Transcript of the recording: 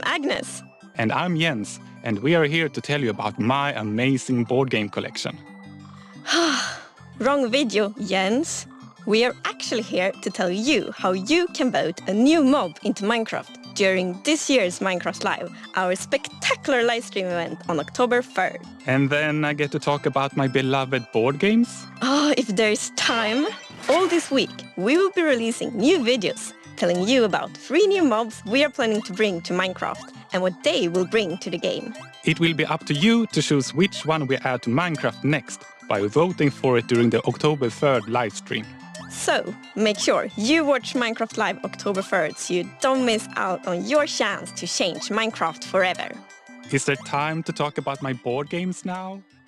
Agnes. And I'm Jens, and we are here to tell you about my amazing board game collection. Wrong video, Jens. We are actually here to tell you how you can vote a new mob into Minecraft during this year's Minecraft Live, our spectacular livestream event on October 3rd. And then I get to talk about my beloved board games. If there's time. All this week, we will be releasing new videos telling you about 3 new mobs we are planning to bring to Minecraft and what they will bring to the game. It will be up to you to choose which one we add to Minecraft next by voting for it during the October 3rd livestream. So, make sure you watch Minecraft Live October 3rd so you don't miss out on your chance to change Minecraft forever. Is there time to talk about my board games now?